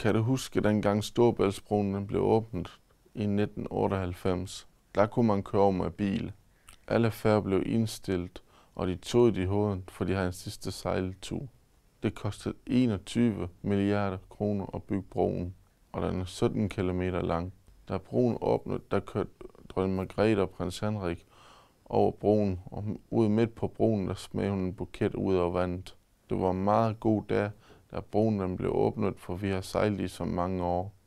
Kan du huske dengang Storebæltsbroen blev åbnet i 1998? Der kunne man køre over med bil. Alle færger blev indstillet, og de tog det i hovedet, for de havde en sidste sejltur. Det kostede 21 milliarder kroner at bygge broen, og den er 17 kilometer lang. Da broen åbnede, der kørte dronning Margrethe og prins Henrik over broen, og ude midt på broen, der smed hun en buket ud over vandet. Det var en meget god dag, da broen blev åbnet, for vi har sejlet i så mange år.